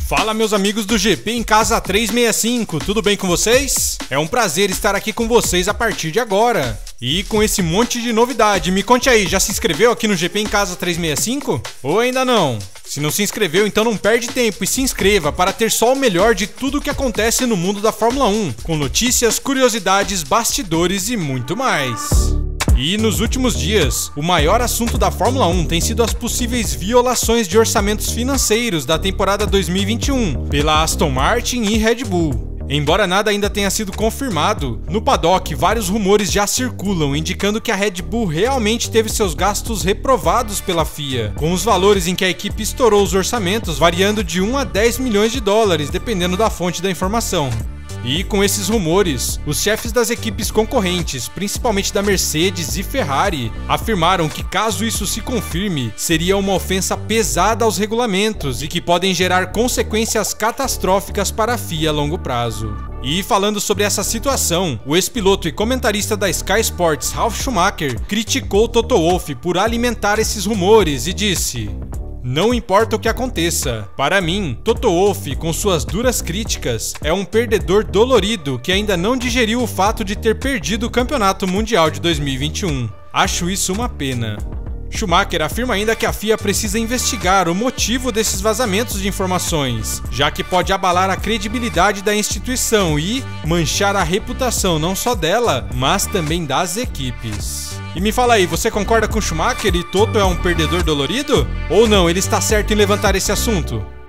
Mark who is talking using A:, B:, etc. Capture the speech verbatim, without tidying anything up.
A: Fala, meus amigos do G P em Casa trezentos e sessenta e cinco, tudo bem com vocês? É um prazer estar aqui com vocês a partir de agora. E com esse monte de novidade, me conte aí, já se inscreveu aqui no G P em Casa trezentos e sessenta e cinco? Ou ainda não? Se não se inscreveu, então não perde tempo e se inscreva para ter só o melhor de tudo o que acontece no mundo da Fórmula um, com notícias, curiosidades, bastidores e muito mais. E nos últimos dias, o maior assunto da Fórmula um tem sido as possíveis violações de orçamentos financeiros da temporada dois mil e vinte e um pela Aston Martin e Red Bull. Embora nada ainda tenha sido confirmado, no paddock vários rumores já circulam indicando que a Red Bull realmente teve seus gastos reprovados pela F I A, com os valores em que a equipe estourou os orçamentos variando de um a dez milhões de dólares, dependendo da fonte da informação. E com esses rumores, os chefes das equipes concorrentes, principalmente da Mercedes e Ferrari, afirmaram que caso isso se confirme, seria uma ofensa pesada aos regulamentos e que podem gerar consequências catastróficas para a F I A a longo prazo. E falando sobre essa situação, o ex-piloto e comentarista da Sky Sports, Ralf Schumacher, criticou Toto Wolff por alimentar esses rumores e disse: "Não importa o que aconteça, para mim, Toto Wolff, com suas duras críticas, é um perdedor dolorido que ainda não digeriu o fato de ter perdido o Campeonato Mundial de dois mil e vinte e um. Acho isso uma pena." Schumacher afirma ainda que a F I A precisa investigar o motivo desses vazamentos de informações, já que pode abalar a credibilidade da instituição e manchar a reputação não só dela, mas também das equipes. E me fala aí, você concorda com Schumacher e Toto é um perdedor dolorido? Ou não, ele está certo em levantar esse assunto?